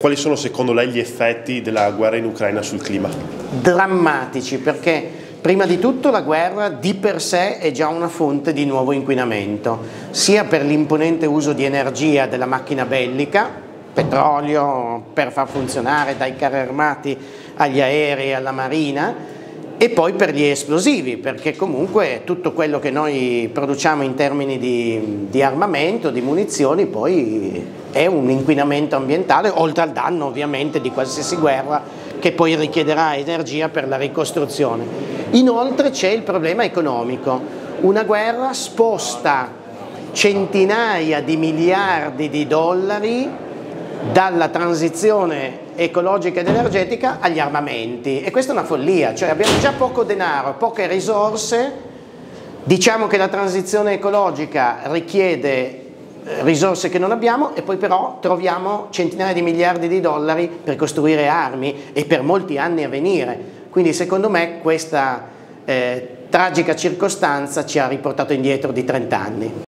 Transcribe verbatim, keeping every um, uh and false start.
Quali sono secondo lei gli effetti della guerra in Ucraina sul clima? Drammatici, perché prima di tutto la guerra di per sé è già una fonte di nuovo inquinamento, sia per l'imponente uso di energia della macchina bellica, petrolio per far funzionare dai carri armati agli aerei alla marina, e poi per gli esplosivi, perché comunque tutto quello che noi produciamo in termini di, di armamento, di munizioni, poi è un inquinamento ambientale, oltre al danno ovviamente di qualsiasi guerra che poi richiederà energia per la ricostruzione. Inoltre c'è il problema economico. Una guerra sposta centinaia di miliardi di dollari dalla transizione ecologica ed energetica agli armamenti, e questa è una follia, cioè abbiamo già poco denaro, poche risorse, diciamo che la transizione ecologica richiede risorse che non abbiamo e poi però troviamo centinaia di miliardi di dollari per costruire armi e per molti anni a venire. Quindi secondo me questa eh, tragica circostanza ci ha riportato indietro di trenta anni.